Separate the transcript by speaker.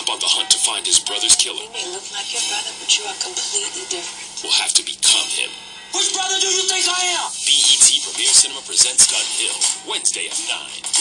Speaker 1: Bob on the hunt to find his brother's killer.
Speaker 2: He may look like your brother, but you are completely different.
Speaker 1: Will have to become him.
Speaker 3: Which brother do you think I am?
Speaker 1: BET Premier Cinema presents Gun Hill, Wednesday at 9.